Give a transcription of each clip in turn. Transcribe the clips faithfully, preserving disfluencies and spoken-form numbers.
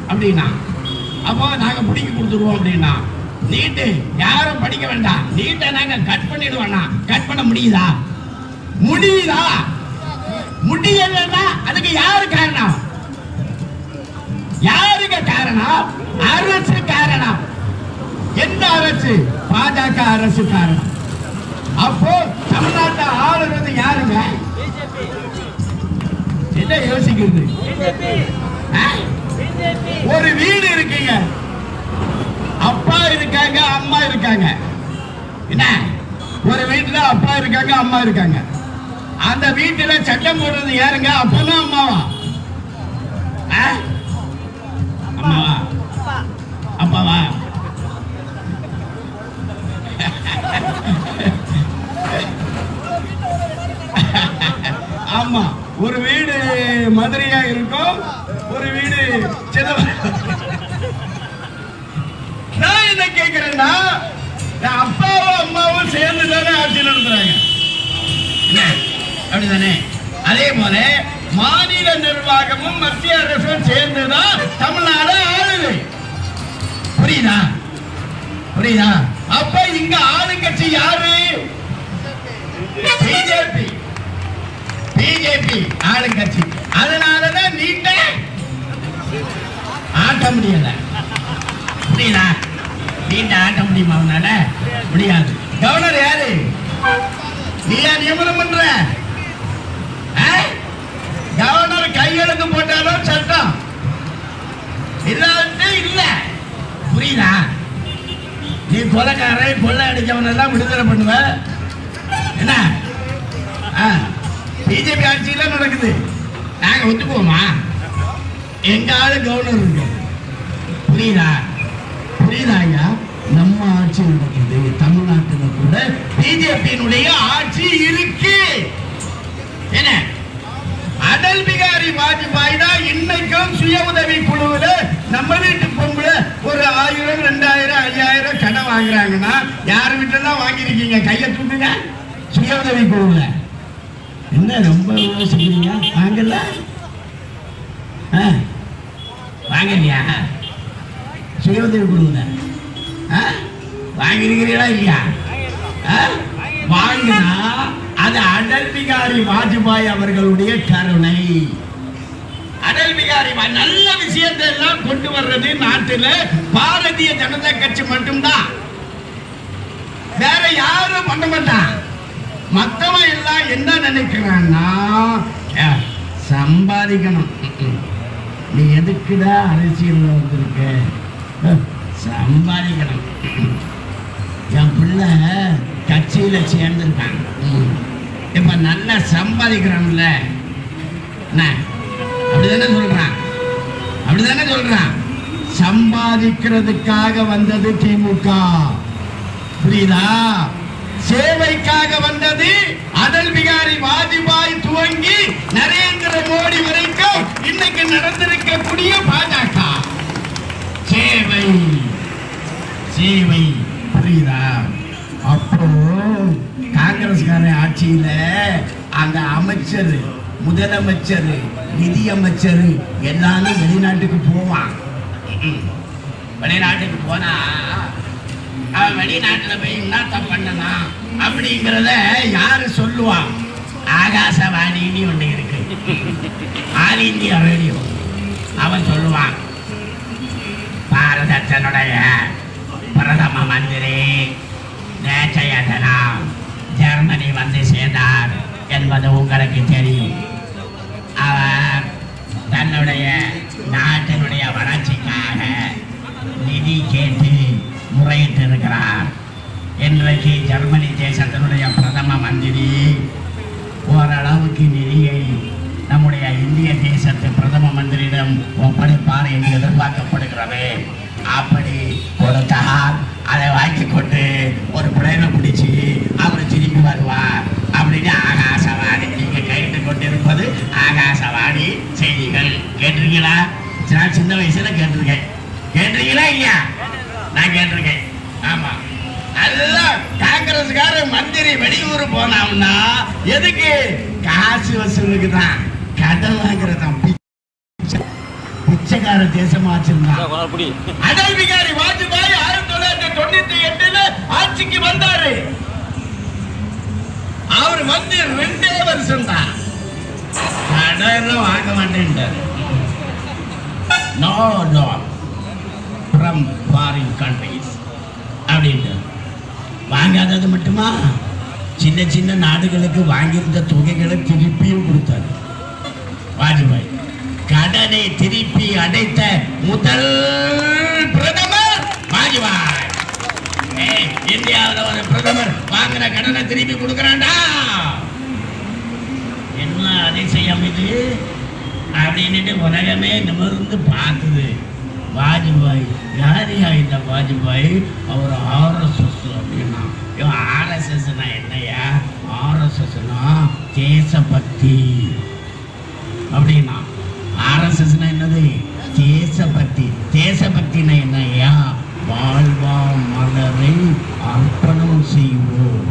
அப்படின்னா. அப்போ நாங்க பிடிக்க கொடுத்துருவோம் அப்படின்னா. நீட்டு யாரும் படிக்க வேண்டாம், நீட்டை நாங்க கட் பண்ணிடுவோம்னா கட் பண்ண முடியுதா? முடியுதா? முடியலன்னா அதுக்கு யாரு காரணம்? யாருக்கு காரணம்? அரசு காரணம். எந்த அரசு? பாஜக அரசு காரணம். அப்போ தமிழ்நாட்டை ஆளுநர் யாருங்க? என்ன யோசிக்கிறது? ஒரு வீடு இருக்குங்க, அப்பா இருக்காங்க அம்மா இருக்காங்க. என்ன, ஒரு வீட்டுல அப்பா இருக்காங்க அம்மா இருக்காங்க. அந்த வீட்டுல சட்டம் போடுறது யாருங்க? அப்பனா அம்மாவா? அம்மாவா அப்பாவா? ஆமா, ஒரு வீடு மதுரையா இருக்கும், ஒரு வீடு சிதம்பரம். நான் என்ன கேட்கிறேன்னா, அப்பாவும் அம்மாவும் சேர்ந்து தானே ஆட்சி நடத்துறாங்க, அப்படிதானே? அதே போல மாநில நிர்வாகமும் மத்திய அரசும் சேர்ந்துதான் தமிழ்நாடு ஆளுது. புரியுதா? புரியுதா? அப்ப இங்க ஆளுங்கட்சி யாரு? பிஜேபி. பிஜேபி ஆளுங்கட்சி. அதனாலதான் நீட்ட ஆட்ட முடியல. புரியுதா? நீண்ட ஆட்ட முடியுமா? அவனால முடியாது. கவர்னர் யாரு? நீயா நியமனம் பண்ற? கவர்னர் கையெழுத்து போட்டாலும் சட்டம் இல்லாத இல்ல. புரியுதா? நீ கொலைக்காரை கொள்ளை அடிச்சவன் எல்லாம் விடுதலை பண்ணுவ. என்ன பிஜேபி ஆட்சியில நடக்குது, நாங்க ஒத்துக்குவோமா? எங்க ஆளு கவர்னர் இருக்கு. புரியுதா? புரியுதா ஐயா? நம்ம ஆட்சி நடக்குது தமிழ்நாட்டில் கூட, பிஜேபியினுடைய ஆட்சி இருக்கு. என்ன, அடல் பிகாரி வாஜ்பாய் தான் இன்னைக்கும் சுய உதவி குழுவுல நம்ம வீட்டு பொம்பளை ஒரு ஆயிரம் ரெண்டாயிரம் ஐயாயிரம் கடன் வாங்குறாங்கன்னா, யார் வீட்டெல்லாம் வாங்கிருக்கீங்க? கையை தூக்குங்க. சுய உதவி குழுவுல என்ன ரொம்ப யோசிக்கிறீங்க? வாங்கல வாங்கலையா? சுய உதவி குழுவுல வாங்கிருக்கிறீங்களா இல்லையா? வாங்கினா அது அடல் பிகாரி வாஜ்பாய் அவர்களுடைய கருணை. அடல் பிகாரி நல்ல விஷயத்தை எல்லாம் கொண்டு வர்றது நாட்டில் பாரதிய ஜனதா கட்சி மட்டும்தான், வேற யாரும் பண்ண மாட்டான். மத்தவன் எல்லாம் என்ன நினைக்கிறான்னா, சம்பாதிக்கணும். நீ எதுக்குடா அரசியல் வந்திருக்க? சம்பாதிக்கணும். என் பிள்ளை கட்சியில சேர்ந்திருக்காங்க, இப்ப நல்லா சம்பாதிக்கிறான்ல, அப்படிதானே சொல்றான்? அப்படிதானே சொல்றான்? சம்பாதிக்கிறதுக்காக வந்தது திமுக. புரியுதா? சேவைக்காக வந்தது அடல் பிகாரி வாஜ்பாய் துவங்கி நரேந்திர மோடி வரைக்கும் இன்னைக்கு நடந்திருக்கக்கூடிய பாஜக. சேவை சேவை. புரியுதா? அப்போ காங்கிரஸ்கார ஆட்சியில அந்த அமைச்சர், முதலமைச்சர், நிதியமைச்சர் எல்லாரும் வெளிநாட்டுக்கு போவான். வெளிநாட்டுக்கு போனா அவன் வெளிநாட்டுல போய் என்ன பண்ணனா அப்படிங்கிறத யாரு சொல்லுவான்? ஆகாசவாணின்னு ஒண்ணு இருக்கு, ஆல் இந்தியா ரேடியோ. அவன் சொல்லுவான், பாரதத்தினுடைய பிரதம மந்திரி நேற்றைய தினம் ஜெர்மனி வந்து சேர்ந்தார் என்பது உங்களுக்கு தெரியும். அவர் தன்னுடைய நாட்டினுடைய வளர்ச்சிக்காக நிதி கேட்டு முறையிட்டு இருக்கிறார். இன்றைக்கு ஜெர்மனி தேசத்தினுடைய பிரதம மந்திரி ஓரளவுக்கு நிதியை நம்முடைய இந்திய தேசத்து பிரதம மந்திரியிடம் ஒப்படைப்பார் என்று எதிர்பார்க்கப்படுகிறது. அப்படி கொடுத்தால் அதை வாங்கி கொண்டு ஒரு பிள்ளைகளை பிடிச்சி அவர் திரும்பி வருவார் அப்படின்னு ஆகாசவாணி. நீங்க கேட்டு கொண்டிருப்பது ஆகாசவாணி செய்திகள். கேட்டிருக்கீங்களா? நான் சின்ன வயசுல கேட்டிருக்கேன். கேட்டிருக்கீங்களா இல்லையா? நான் கேட்டிருக்கேன். ஆமா, அதெல்லாம் காங்கிரஸ்கார மந்திரி வெளியூர் போனாம்னா எதுக்கு? காசு வசூலுக்கு தான், கடன் வாங்குறதான். பிச்சைக்கார தேசமா வச்சிருந்தான். அடல் பிகாரி வாஜ்பாய் ஆயிரத்தி தொள்ளாயிரத்தி தொண்ணூத்தி எட்டுல ஆட்சிக்கு வந்தாரு. அவர் வந்து ரெண்டே வருஷம் தான் கடன் வாங்க மாட்டேன்ட்டாரு. No loan from foreign countries அப்படின்ட்டு வாங்காதது மட்டுமா, சின்ன சின்ன நாடுகளுக்கு வாங்கியிருந்த தொகைகளை திருப்பியும் கொடுத்தாரு வாஜ்பாய். கடனை திருப்பி அடைத்த முதல் பிரதமர் வாஜ்பாய். இந்தியாவில் ஒரு பிரதமர் வாங்கின கடனை திருப்பி கொடுக்கறான்டா, என்ன அதிசயம் இது அப்படின்னு உலகமே நிமிர்ந்து பார்த்தது. வாஜ்பாய் யாரையா இந்த வாஜ்பாய்? அவர் ஆர்எஸ்எஸ் அப்படின்னா. ஆர்எஸ்எஸ்னா என்னையா? ஆர்எஸ்எஸ்னா தேசபக்தி அப்படின்னா. ஆர்எஸ்எஸ்னா என்னது? தேசபக்தி. தேசபக்தினா என்னையா? வாழ்வா மலரை அர்ப்பணம் செய்வோம்.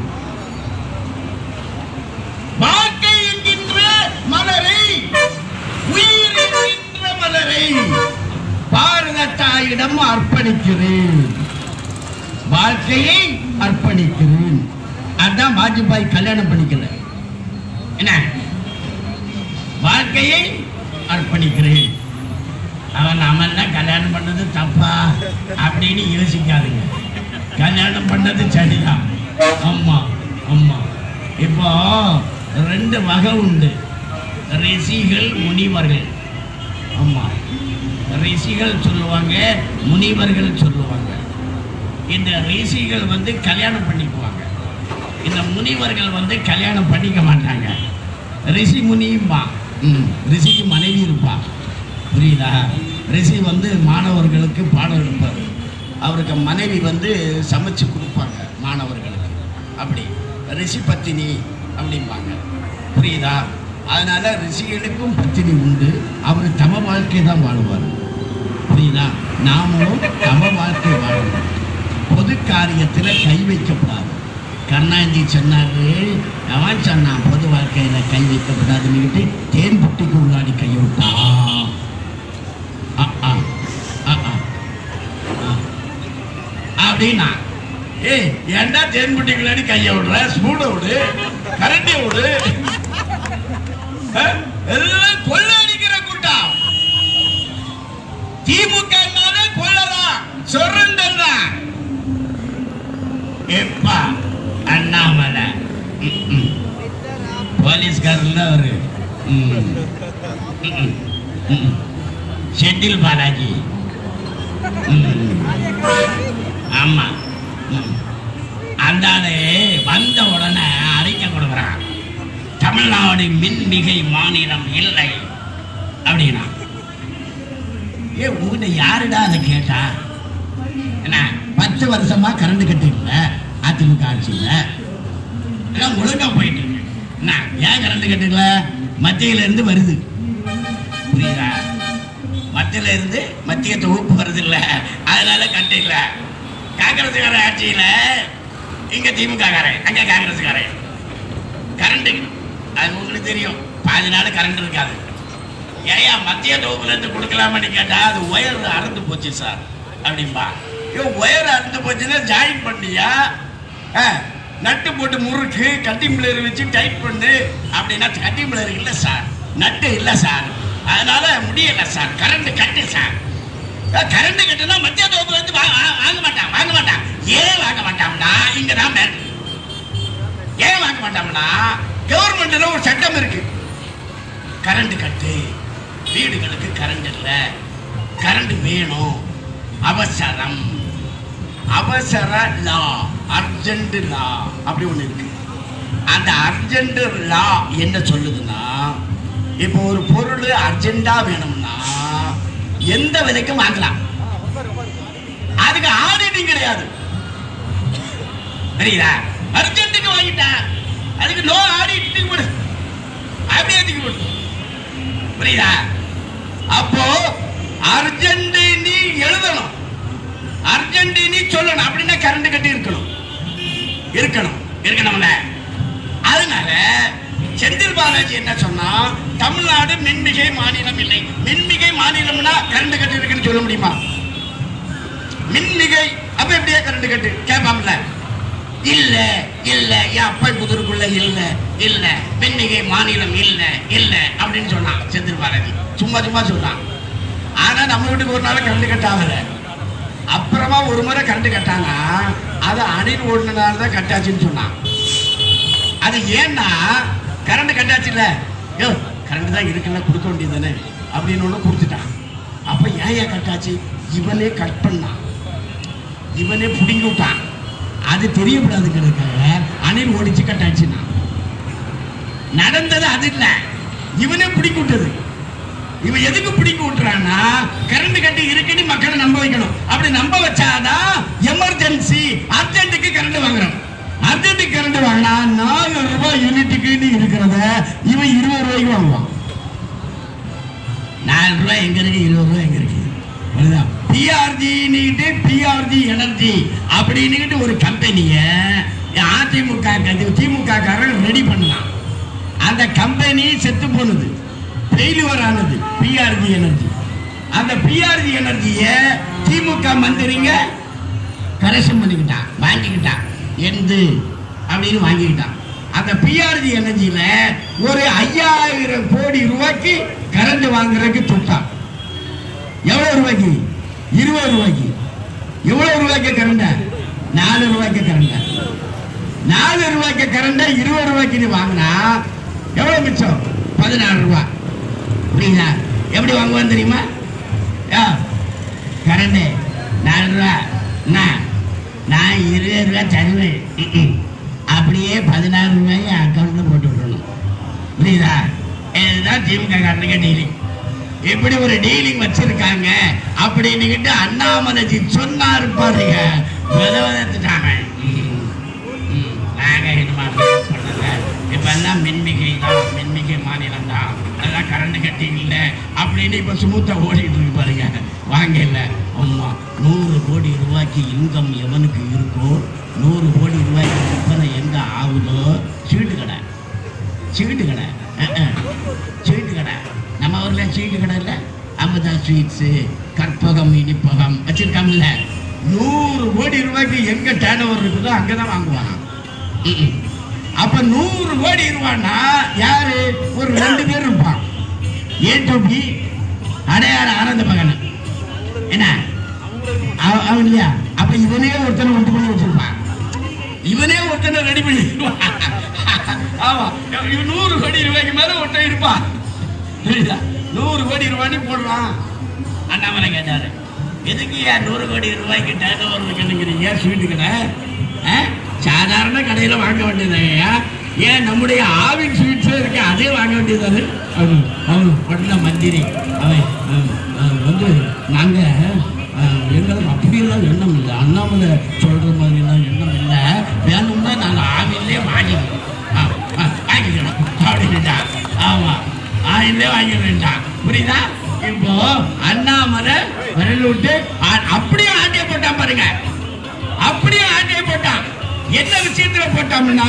வாழ்க்கை என்கின்ற மலரை, உயிர் என்கின்ற மலரை பாரத தாயிடம் அர்ப்பணிக்கிறேன், வாழ்க்கையை அர்ப்பணிக்கிறேன். அதான் வாஜ்பாய் கல்யாணம் பண்ணிக்கல. என்ன? வாழ்க்கையை அர்ப்பணிக்கிறேன். அவன் நம்மெல்லாம் கல்யாணம் பண்ணது தப்பா அப்படின்னு யோசிக்காதுங்க. கல்யாணம் பண்ணது சரிதான். அம்மா அம்மா இப்போ ரெண்டு வகை உண்டு, ரிஷிகள் முனிவர்கள். அம்மா ரிஷிகள் சொல்லுவாங்க, முனிவர்கள் சொல்லுவாங்க. இந்த ரிஷிகள் வந்து கல்யாணம் பண்ணிக்குவாங்க, இந்த முனிவர்கள் வந்து கல்யாணம் பண்ணிக்க மாட்டாங்க. ரிஷி முனியும்பா, ம் ரிஷிக்கு மனைவி இருப்பா, புரியுதா? ரிஷி வந்து மாணவர்களுக்கு பாடம் எடுப்பார், அவருக்கு மனைவி வந்து சமைச்சு கொடுப்பாங்க மாணவர்களுக்கு. அப்படி ரிஷி பத்தினி அப்படிம்பாங்க, புரியுதா? அதனால ரிஷிகளுக்கும் பத்தினி உண்டு. அவர் தம வாழ்க்கை தான் வாழ்வார், புரியுதா? நாமளும் தம வாழ்க்கை வாழணும். பொது காரியத்தில் கை வைக்கப்படாது. கருணாநிதி சொன்னாரு, அவன் சொன்னான் பொது வாழ்க்கையில கை வைக்கப்படாதுன்னு. தேன் புட்டிக்கு உள்ளாடி கையை விட்டா அப்படின்னா, ஏ ஏண்டா தேன் புட்டிக்குள்ளாடி கையை விடுற? ஸ்பூட விடு, கரண்டி விடு. எல்லாம் கொள்ளடிக்கிற கூட்டம். திமுக கொள்ளலாம், சொரண்டல் தான். எப்பா அண்ணாமலை போலீஸ்காரர் அவரு, செந்தில் பாலாஜி, ஆமா அந்த வந்த உடனே அறிக்கை கொடுக்குறான், தமிழ்நாடு மின்மிகை மாநிலம் இல்லை அப்படின்னா. ஏ உங்ககிட்ட யாருடா அதை கேட்டா? என்ன பத்து வருஷமா கரண்ட் கட்டு இல்லை அதிமுக ஆட்சியில், எல்லாம் ஒழுங்கா போயிட்டு இருக்கு. என்ன ஏன் கரண்ட் கட்டு இல்லை? மத்தியில இருந்து வருது, புரியுதா? மத்தியில இருந்து மத்திய தொகுப்பு வருது இல்ல, அதனால கட்டு இல்லை. காங்கிரஸ்கார ஆட்சியில இங்க திமுக காரன், அங்க காங்கிரஸ்காரன். கரண்ட் அது உங்களுக்கு தெரியும், பாதி நாள் கரண்ட் இருக்காது. ஏயா மத்திய தொகுப்புல இருந்து கொடுக்கலாமான்னு கேட்டா, அது ஒயர் அறுந்து போச்சு சார் அப்படின்பா. ஒயர் அறுந்து போச்சுன்னா ஜாயின் பண்ணியா, நட்டு போட்டு முறுக்கு கட்டி பிளேயர் வச்சு டைட் பண்ணு அப்படின்னா, கட்டி பிளேயர் இல்லை சார், நட்டு இல்லை சார், அதனால முடியல sir, current cut sir. Current கட்டுனா மத்திய தொகுப்புல இருந்து வாங்க மாட்டான் வாங்க மாட்டான் ஏன் வாங்க மாட்டான்னா, இங்கதான் மேட்டர். ஏன் வாங்க மாட்டாங்கன்னா, கவர்மெண்ட்ல ஒரு சட்டம் இருக்கு, கரண்ட் கட்டு, வீடுகளுக்கு கரண்ட் இல்ல, கரண்ட் வேணும், அவசரம், அவசர லா, அர்ஜென்ட் லா அப்படி ஒண்ணு இருக்கு. அந்த அர்ஜென்ட் லா என்ன சொல்லுதுன்னா, இப்போ ஒரு பொருள் அர்ஜென்டா வேணும்னா எந்த விலைக்கும் வாங்கலாம், அதுக்கு ஆடிட்டிங் கிடையாது, தெரியுதா? அர்ஜென்ட்டுக்கு வாங்கிட்டா அதுக்கு நோ ஆடிட்டிங் போடு, அப்படியே போடு, புரியுதா? அப்போ அர்ஜென்ட் நீ எழுதணும், அர்ஜென்ட் நீ சொல்லணும், அப்படின்னா கரண்ட் கட்டி இருக்கணும் இருக்கணும் இருக்கணும்ல. அதனால செந்தில் பாலாஜி என்ன சொன்னா, தமிழ்நாடு மின்மிகை மாநிலம் இல்லை. மின்மிகை மாநிலம்னா கரண்ட் கட்டு இருக்குன்னு சொல்ல முடியுமா? மின்மிகை அப்ப எப்படியா கரண்ட் கட்டு கேட்பாம்ல? இல்ல இல்ல என் அப்பா புதருக்குள்ள இல்ல இல்ல மின்மிகை மாநிலம் இல்ல இல்ல அப்படின்னு சொன்னான் செந்தில் பாலாஜி. சும்மா சும்மா சொன்னான். ஆனா நம்ம வீட்டுக்கு ஒரு நாள் கரண்ட் கட் ஆகல. அப்புறமா ஒரு முறை கரண்ட் கட்டானா அது அணில் ஓடுனதால தான் கட்டாச்சுன்னு சொன்னான். அது ஏன்னா கரண்ட் கட்டாச்சு இல்ல, யோ கரண்ட் தான் இருக்குல்ல கொடுக்க வேண்டியது தானே அப்படின்னு ஒன்று கொடுத்துட்டான். அப்ப ஏன் ஏன் கட்டாச்சு? இவனே கட் பண்ணான், இவனே புடிங்கி விட்டான். அது தெரியக்கூடாதுங்கிறதுக்காக அணில் ஓடிச்சு கட்டாச்சுன்னா நடந்தது அது இல்ல, இவனே பிடிக்கி விட்டது. இவன் எதுக்கு பிடிக்க விட்டுறான்னா கரண்ட் கட்டு இருக்குன்னு மக்களை நம்ப வைக்கணும். அப்படி நம்ப வச்சாதான் எமர்ஜென்சி அர்ஜென்ட்டுக்கு கரண்ட் வாங்குறோம். அர்ஜென்ட்டுக்கு கரண்ட் வாங்கினா நாலு ரூபாய் யூனிட்டுக்கு இருக்கிறத இவன் இருபது ரூபாய்க்கு வாங்குவான். நாலு ரூபாய் எங்க இருக்கு, இருபது ரூபாய் எங்க இருக்கு? பிஆர்ஜி பிஆர்ஜி எனர்ஜி அப்படின்னு ஒரு கம்பெனிய அதிமுக திமுக காரன் ரெடி பண்ணான். அந்த கம்பெனி செத்து போனது, ஃபெயிலியர் ஆனது பிஆர்ஜி எனர்ஜி. அந்த பிஆர்ஜி எனர்ஜியை திமுக மந்திரிங்க கரெக்ஷன் பண்ணிக்கிட்டான், வாங்கிக்கிட்டான். எந்து அப்படின்னு வாங்கிக்கிட்டான். அந்த பிஆர்ஜி எனர்ஜியில ஒரு ஐயாயிரம் கோடி ரூபாய்க்கு கரண்ட் வாங்குறதுக்கு தொட்டான். எவ்வளவு ரூபாய்க்கு? இருபது ரூபாய்க்கு. எவ்வளவு ரூபாய்க்கு கரண்ட? நாலு ரூபாய்க்கு கரண்ட. நாலு ரூபாய்க்கு கரண்ட இருபது ரூபாய்க்கு நீ வாங்கினா எவ்வளவு மிச்சம்? பதினாறு ரூபாய். புரியுதா? எப்படி வாங்குவான்னு தெரியுமா? கரண்ட் நாலு ரூபா, நான் இருபது ரூபாய் தருவேன், அப்படியே பதினாறு ரூபாய் அக்கௌண்ட்ல போட்டு விடணும். புரியுதா? இதுதான் திமுக காரனுக்கு டீலிங். எப்படி ஒரு டீலிங் வச்சிருக்காங்க அப்படின்னு அண்ணாமலைஜி சொன்னாரு பாருங்க. விதவதத்துட்டாங்க. நாங்க இப்ப எல்லாம் மின்மிகை தான், மின்மிகை மாநிலம் தான், அதெல்லாம் கரண்ட் கட்டி இல்லை அப்படின்னு இப்ப சுமூத்தா ஓடிட்டு இருக்கு பாருங்க. வாங்க இல்ல அம்மா நூறு கோடி ரூபாய்க்கு இன்கம் எவனுக்கு இருக்கோ, நூறு கோடி ரூபாய்க்கு விற்பனை எங்க ஆகுதோ, சீட்டு கடை சீட்டு கடை சீட்டு கடை நம்ம ஊர்ல சீட்டு கடை இல்லை, அமுதா ஸ்வீட்ஸு, கற்பகம் இனிப்பகம் வச்சிருக்காங்கல்ல. நூறு கோடி ரூபாய்க்கு எங்க டேர்ன் ஓவர் இருக்குதோ அங்கதான் வாங்குவாங்க. அப்ப நூறு கோடி ரூபாய்னா யாரு? ஒரு ரெண்டு பேர் இருப்பான். ஏ டு பி அடையாள ஆனந்த மகன் என்ன அவன் இல்லையா? அப்ப இவனே ஒருத்தனை ஒட்டு பண்ணி வச்சிருப்பான், இவனே ஒருத்தனை ரெடி பண்ணி. ஆமா, நூறு கோடி ரூபாய்க்கு மேல ஒருத்தன் இருப்பான். நூறு கோடி ரூபாய்க்கு போடுறான். அண்ணாமலை கேட்டாரு, எதுக்கு ஏன் நூறு கோடி ரூபாய்க்கு டேர்ன் ஓவர் வைக்கணுங்கிறீங்க? ஸ்வீட்டு கடை சாதாரண கடையில வாங்க வேண்டியதையா? ஏன் நம்முடைய ஆவின் ஸ்வீட்ஸே இருக்கு, அதே வாங்க வேண்டியது. அவன் பண்ண மந்திரி அவன் வந்து நாங்க எங்களுக்கு அப்படியெல்லாம் எண்ணம் இல்லை, அண்ணாமலை சொல்ற மாதிரி எல்லாம் எண்ணம் இல்லை, வேணும்னா நாங்க ஆவிலே வாங்கிக்கணும் வாங்கிக்கணும் அப்படின்னுட்டா. ஆமா, ஆயிலே வாங்க வேண்டாம். புரியுதா? இப்போ அண்ணாமலை விரல் விட்டு அப்படியே ஆட்டையை போட்டான் பாருங்க. அப்படியே ஆட்டையை போட்டான். என்ன விஷயத்துல போட்டோம்னா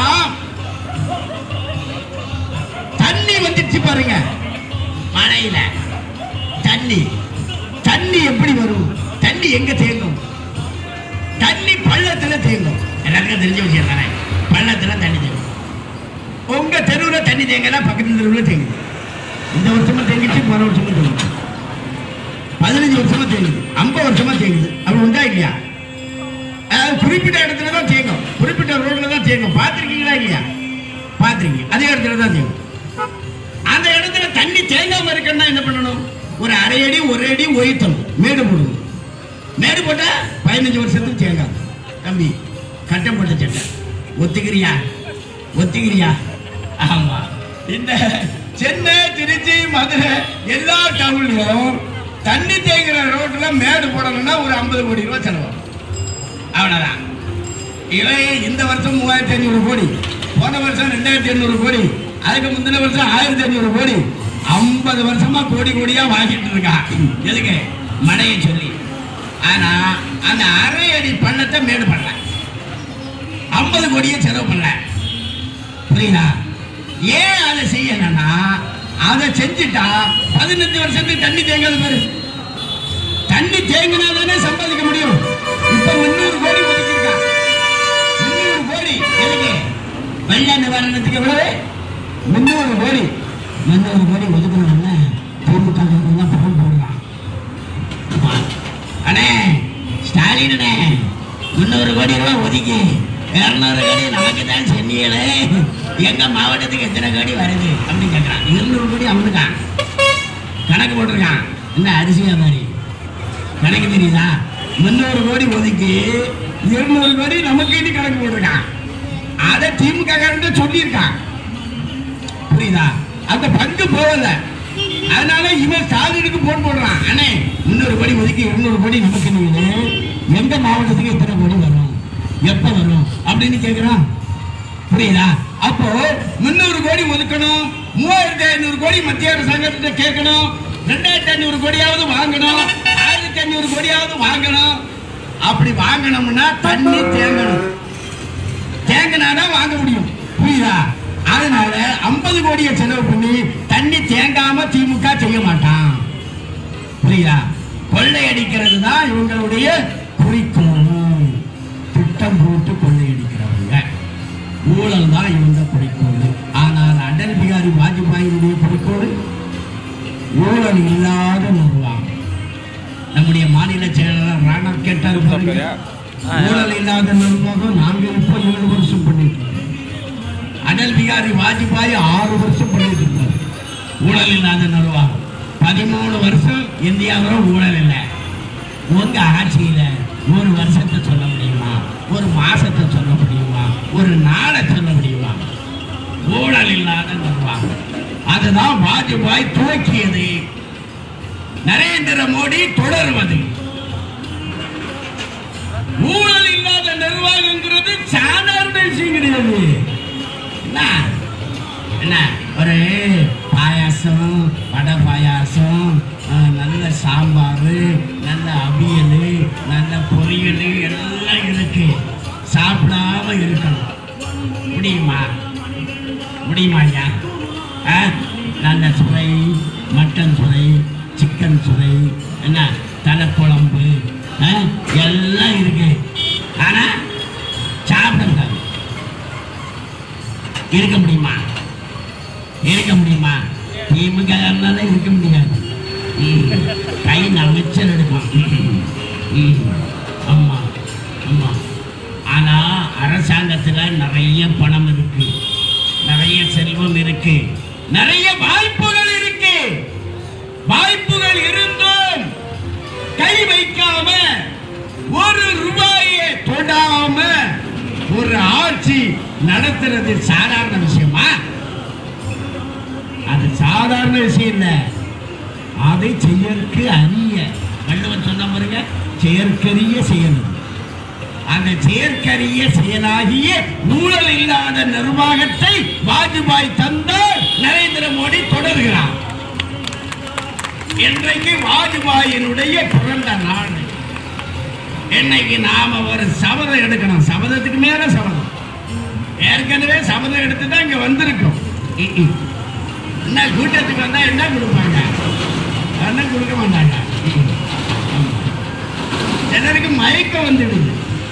தண்ணி வந்துச்சு பாருங்க. மழையில தண்ணி தண்ணி எப்படி வரும்? தண்ணி எங்க தேங்கும்? தண்ணி பள்ளத்துல தேங்கும். எல்லாருக்கும் தெரிஞ்ச விஷயம் தானே, பள்ளத்துல தண்ணி தேங்கும். உங்க தெருவுல தண்ணி தேங்கல, பக்கத்து தெருவுல தேங்குது. இந்த வருஷமா தேங்கிச்சு, போன வருஷமா தேங்குது, பதினஞ்சு வருஷமா தேங்குது, ஐம்பது வருஷமா தேங்குது. அப்படி உண்டா இல்லையா? குறிப்பிட்ட இடத்துல தான் தேங்கும், குறிப்பிட்ட ரோட்ல தான் தேங்கும். பார்த்திருக்கீங்களா இல்லையா? பார்த்திருக்கீங்க. அதே இடத்துல தான் தேங்கும். அந்த இடத்துல தண்ணி தேங்காம இருக்குன்னா என்ன பண்ணணும்? ஒரு அரை அடி ஒரு அடி உயர்த்தணும், மேடு போடணும். மேடு போட்டா பதினஞ்சு வருஷத்துக்கு தேங்காது. தம்பி கட்டம் போட்ட சட்டை ஒத்துக்கிறியா? ஒத்துக்கிறியா? ஆமா, இந்த சென்னை, திருச்சி, மதுரை எல்லா டவுன்லயும் தண்ணி தேங்குற ரோட்ல மேடு போடணும்னா ஒரு ஐம்பது கோடி ரூபாய் செலவாகும். அவ்வளவுதான். இவன் இந்த வருஷம் மூவாயிரத்தி ஐநூறு கோடி, போன வருஷம் ரெண்டாயிரத்தி எண்ணூறு கோடி, அதுக்கு முந்தின வருஷம் ஆயிரத்தி ஐநூறு கோடி, ஐம்பது வருஷமா கோடி கோடியா வாங்கிட்டு இருக்கா. எதுக்கு? மழையை சொல்லி. ஆனா அந்த அரை அடி பள்ளத்தை மேடு பண்ணல, ஐம்பது கோடியை செலவு பண்ணல. புரியுதா? ஏன் அதை செய்யணும்னா அதை செஞ்சுட்டா பதினஞ்சு வருஷத்துக்கு தண்ணி தேங்காது பாரு. தண்ணி தேங்கினா தானே சம்பாதிக்க முடியும். இப்ப முன்னூறு கோடி ஒதுக்கிருக்கான். முன்னூறு கோடி எதுக்கு? வெள்ள நிவாரணத்துக்கு எவ்வளவு? முன்னூறு கோடி. முன்னூறு கோடி ஒதுக்கணும்னா திமுக தான் பணம் போடலாம். அண்ணே ஸ்டாலின் அண்ணே முன்னூறு கோடி ரூபாய் ஒதுக்கி இருநூறு கோடி நமக்கு தான் சென்னியல, எங்க மாவட்டத்துக்கு எத்தனை கோடி வருது அப்படின்னு கேட்கிறான். இருநூறு கோடி அவனுக்கான் கணக்கு போட்டிருக்கான். என்ன அரிசி வியாபாரி கணக்கு தெரியுதா? முன்னூறு கோடி ஒதுக்கி இருநூறு கோடி நமக்கு கணக்கு போட்டிருக்கான். அதை திமுக காரன்ட்ட சொல்லியிருக்கான். புரியுதா? அந்த பங்கு போகல. அதனால இவன் ஸ்டாலினுக்கு போன் போடுறான். அண்ணே முன்னூறு கோடி ஒதுக்கி இருநூறு கோடி நமக்கு நீங்க எங்க மாவட்டத்துக்கு எத்தனை கோடி வரும், எப்ப வரும் அப்படின்னு கேட்கிறான். புரியுதா? அப்போ முன்னூறு கோடி ஒதுக்கணும், மூவாயிரத்தி ஐநூறு கோடி மத்திய அரசாங்கத்திட்ட கேட்கணும், ரெண்டாயிரத்தி ஐநூறு கோடியாவது வாங்கணும், ஆயிரத்தி ஐநூறு கோடியாவது வாங்கணும். அப்படி வாங்கணும்னா தண்ணி தேங்கணும். தேங்கினாதான் வாங்க முடியும். புரியுதா? அதனால ஐம்பது கோடியை செலவு பண்ணி தண்ணி தேங்காம திமுக செய்ய மாட்டான். புரியுதா? கொள்ளையடிக்கிறது தான் இவங்களுடைய குறிக்கோள். திட்டம் போட்டு கொள்ளையடிக்கிறவங்க, ஊழல் தான் இவங்க குறிக்கோள். ஆனால் அடல் பிகாரி வாஜ்பாயினுடைய குறிக்கோள் ஊழல் இல்லாத நிர்வாகம். நம்முடைய மாநில செயலாளர் ராணா கேட்டார் பாருங்க, ஊழல் இல்லாத நிர்வாகம் நாங்க இப்போ ஏழு வருஷம் பண்ணிட்டு இருக்கோம். அடல் பிகாரி வாஜ்பாய் ஆறு வருஷம் பண்ணிட்டு இருக்காரு ஊழல் இல்லாத நிர்வாகம். பதிமூணு வருஷம் இந்தியாவில் ஊழல் இல்லை. உங்க ஆட்சியில ஒரு வருஷத்தை சொல்ல முடியுமா? ஒரு மாசத்தை சொல்ல முடியுமா? ஒரு நாளை சொல்ல முடியுமா? ஊழல் இல்லாத நிர்வாகம். அதுதான் வாஜ்பாய் துவக்கியது, நரேந்திர மோடி தொடர்வது. ஊழல் இல்லாத நிர்வாகங்கிறது சாதாரண விஷயம் கிடையாது. என்ன ஒரு பாயாசம், வடை பாயாசம், நல்ல சாம்பார், நல்ல அவியல், நல்ல பொரியல் எல்லாம் இருக்கு. சாப்பிடாம இருக்கணும் முடியுமா? முடியுமா ஐயா? நல்ல சுவை, மட்டன் சுவை, சிக்கன் சுவை, என்ன தலைக்குழம்பு எல்லாம் இருக்கு. ஆனா சாப்பிட இருக்க முடியுமா? இருக்க முடியுமா? திமுக இருக்க முடியாது. கை அமைச்சர் எடுக்கும். ஆமா ஆமா. ஆனா அரசாங்கத்தில் நிறைய பணம் இருக்கு, நிறைய செல்வம் இருக்கு, நிறைய வாய்ப்புகள் இருக்கு. வாய்ப்புகள் இருந்தும் கை வைக்காம ஒரு ரூபாயை தொடாம ஒரு ஆட்சி நடத்துறது சாதாரண விஷயமா? அது சாதாரண விஷயம் இல்ல. அதை செயற்கு அறிய வள்ளுவன் சொன்ன பாருங்க, செயற்கரிய செயல். அந்த செயற்கரிய செயலாகிய ஊழல் இல்லாத நிர்வாகத்தை வாஜ்பாய் தந்தால் நரேந்திர மோடி தொடர்கிறார். இன்றைக்கு வாஜ்பாயினுடைய பிறந்த நாள். இன்னைக்கு நாம ஒரு சபதம் எடுக்கணும். சபதத்துக்கு மேல சபதம். ஏற்கனவே சபதம் எடுத்து தான் இங்க வந்திருக்கோம். என்ன கூட்டத்துக்கு வந்தா என்ன கொடுப்பாங்க? என்ன கொடுக்க மாட்டாங்க. சிலருக்கு மயக்கம் வந்துடுது.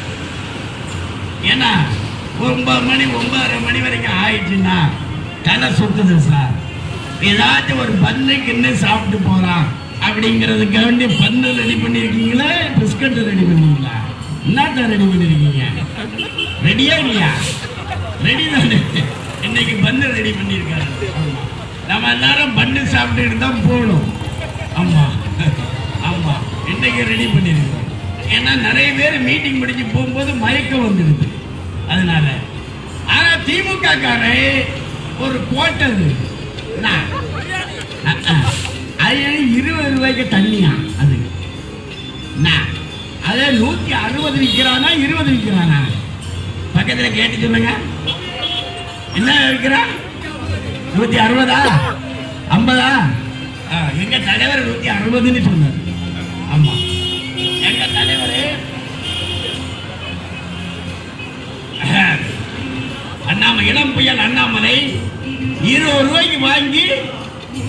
ஏன்னா ஒன்பது மணி ஒன்பதரை மணி வரைக்கும் ஆயிடுச்சுன்னா தலை சுத்துது சார். ஏதாச்சும் ஒரு பன்னு கிண்ணு சாப்பிட்டு போறான் அப்படிங்கிறதுக்கு வேண்டிய பன்னு ரெடி பண்ணிருக்கீங்களா? பிஸ்கட் ரெடி பண்ணீங்களா? என்னத்தான் ரெடி பண்ணிருக்கீங்க? ரெடியா இல்லையா? ரெடி தானே. இன்னைக்கு பன்னு ரெடி பண்ணிருக்காரு. நம்ம எல்லாரும் பன்னு சாப்பிட்டுட்டு தான் போகணும். ஆமா ஆமா, இன்னைக்கு ரெடி பண்ணிருக்கோம். ஏன்னா நிறைய பேர் மீட்டிங் முடிஞ்சு போகும்போது மயக்கம் வந்துடுது. அதனால ஆனா திமுக காரை ஒரு கோட்டது இருபது ரூபாய்க்கு தண்ணியா? அது அதே நூத்தி அறுபது விற்கிறானா இருபது விற்கிறானா? பக்கத்துல கேட்டு சொல்லுங்க. என்ன விற்கிறான்? நூத்தி அறுபதா ஐம்பதா? எங்க தலைவர் நூத்தி அறுபதுன்னு சொன்னார். ஆமா, எங்க தலைவர் அண்ணாமலை, இளம் புயல் அண்ணாமலை இருபது ரூபாய்க்கு வாங்கி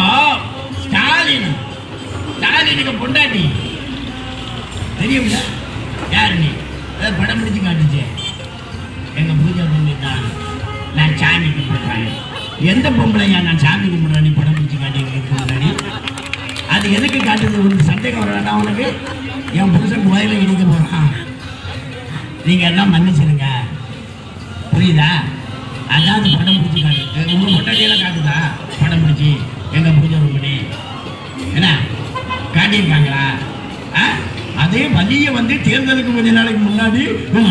ஸ்டாலின் ஸ்டாலினுக்கு பொண்டாட்டி தெரியுங்களா? யாரு நீ? படம் பிடிச்சு காட்டுச்சு. எங்க பூஜை பண்ணி தான் நான் சாமி கும்பிடுறேன். எந்த பொம்பளையா நான் சாமி கும்பிடுறேன்? நீ படம் பிடிச்சு காட்டி அது எதுக்கு காட்டுது? உனக்கு சந்தேகம் வரா? உனக்கு என் புருஷன் கோயில இடிக்க போறான். நீங்க எல்லாம் மன்னிச்சிருங்க, புரியுதா? அதான் அந்த படம் பிடிச்சி காட்டு. உங்க பொட்டாட்டியெல்லாம் காட்டுதா படம் பிடிச்சி? எங்க பூஜை ரூபடி என்ன காட்டியிருக்காங்களா? அதே வலிய வந்து தேர்தலுக்கு கொஞ்ச நாளைக்கு முன்னாடி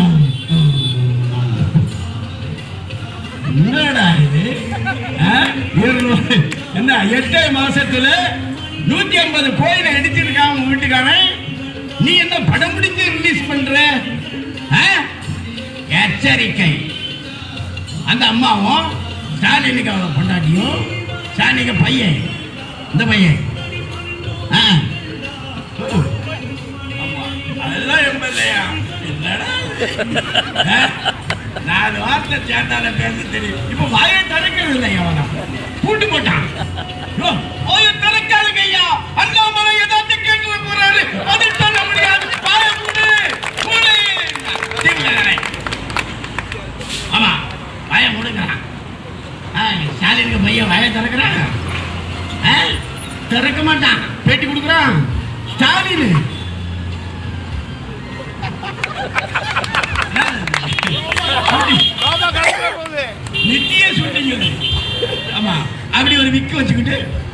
என்னடா இது என்ன எட்டே மாசத்துல நூத்தி ஐம்பது கோயிலை எடுத்திருக்கான் உங்க வீட்டுக்காரன். நீ என்ன படம் பிடிச்சு ரிலீஸ் பண்ற? எச்சரிக்கை. அந்த அம்மாவும் ஸ்டாலினுக்கு அவ பொண்டாட்டியும் ஸ்டாலினுக்கு பையன் இந்த பையன் அதெல்லாம் எம்எல்ஏயா இல்லடா. நாலு வார்த்தை சேர்ந்தால பேச தெரியும். இப்ப வாயை திறக்கிறது இல்லை. அவனை கூட்டு போட்டான். வாயை திறக்காதுங்க ஐயா. அண்ணாமலை ஏதாச்சும் கேட்டு போறாரு. அதை சொல்ல முடியாது. வாயை மூடு மூடு. ஆமா வாயை மூடுங்கிறான். ஸ்டாலினுக்கு பையன் வாயை திறக்கிறான். திறக்க மாட்டான். பேட்டி கொடுக்குறான் ஸ்டாலின். நித்திய சொல்லிங்க. ஆமா அப்படி ஒரு விக்கு வச்சுக்கிட்டு